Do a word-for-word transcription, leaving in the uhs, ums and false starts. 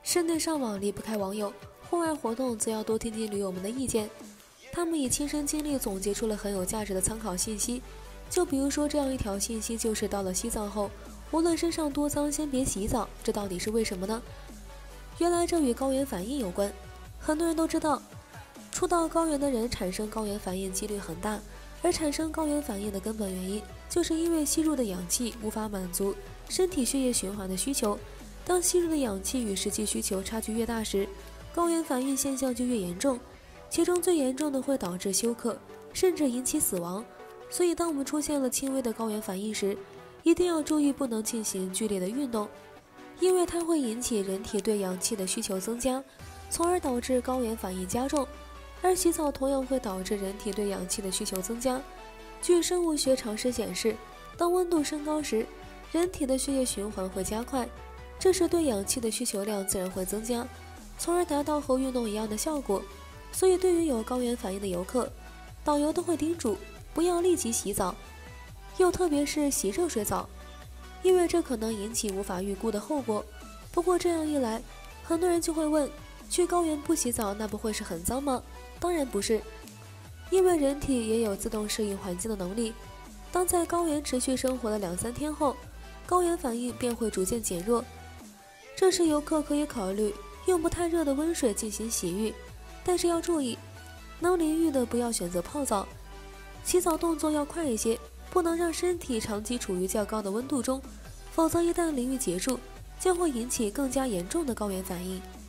室内上网离不开网友，户外活动则要多听听驴友们的意见。他们以亲身经历总结出了很有价值的参考信息。就比如说这样一条信息，就是到了西藏后，无论身上多脏，先别洗澡。这到底是为什么呢？原来这与高原反应有关。很多人都知道，初到高原的人产生高原反应几率很大，而产生高原反应的根本原因，就是因为吸入的氧气无法满足身体血液循环的需求。当吸入的氧气与实际需求差距越大时，高原反应现象就越严重，其中最严重的会导致休克，甚至引起死亡。所以当我们出现了轻微的高原反应时，一定要注意不能进行剧烈的运动，因为它会引起人体对氧气的需求增加，从而导致高原反应加重。而洗澡同样会导致人体对氧气的需求增加。据生物学常识显示，当温度升高时，人体的血液循环会加快，这时对氧气的需求量自然会增加，从而达到和运动一样的效果。所以对于有高原反应的游客，导游都会叮嘱不要立即洗澡，又特别是洗热水澡，因为这可能引起无法预估的后果。不过这样一来，很多人就会问，去高原不洗澡那不会是很脏吗？当然不是，因为人体也有自动适应环境的能力。当在高原持续生活了两三天后，高原反应便会逐渐减弱。这时游客可以考虑用不太热的温水进行洗浴，但是要注意，能淋浴的不要选择泡澡，洗澡动作要快一些，不能让身体长期处于较高的温度中，否则一旦淋浴结束，将会引起更加严重的高原反应。